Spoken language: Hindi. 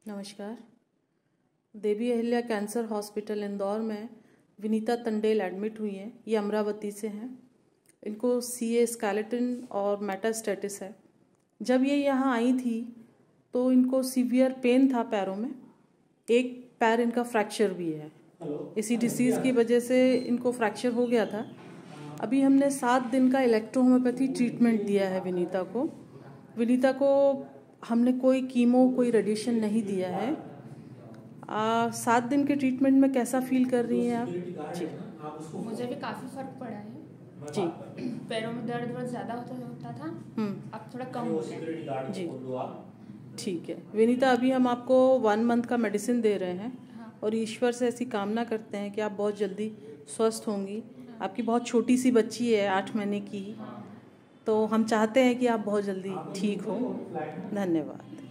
नमस्कार। देवी अहिल्या कैंसर हॉस्पिटल इंदौर में विनीता तंडेल एडमिट हुई हैं। ये अमरावती से हैं। इनको सीए स्केलेटन और मेटास्टेटिस है। जब ये यहाँ आई थी तो इनको सीवियर पेन था पैरों में। एक पैर इनका फ्रैक्चर भी है। इसी डिसीज़ की वजह से इनको फ्रैक्चर हो गया था। अभी हमने 7 दिन का इलेक्ट्रोहोम्योपैथी ट्रीटमेंट दिया है विनीता को हमने कोई कीमो कोई रेडिएशन नहीं दिया है। 7 दिन के ट्रीटमेंट में कैसा फील कर रही हैं आप? जी, मुझे भी काफ़ी फर्क पड़ा है। जी, पैरों में दर्द बहुत ज़्यादा होता था। अब थोड़ा कम हो गया। जी, ठीक है विनीता। अभी हम आपको 1 मंथ का मेडिसिन दे रहे हैं। हाँ। और ईश्वर से ऐसी कामना करते हैं कि आप बहुत जल्दी स्वस्थ होंगी। आपकी बहुत छोटी सी बच्ची है, 8 महीने की। तो हम चाहते हैं कि आप बहुत जल्दी ठीक हो। धन्यवाद।